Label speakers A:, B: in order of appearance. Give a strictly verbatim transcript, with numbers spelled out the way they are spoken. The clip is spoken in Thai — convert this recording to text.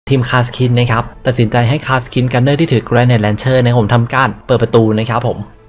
A: ทีมคาสคินนะครับตัดสินใจให้คาสคินกันเนอร์ที่ถือแกรนเนตแลนเชอร์นะครับผมทำการเปิดประตูนะครับผม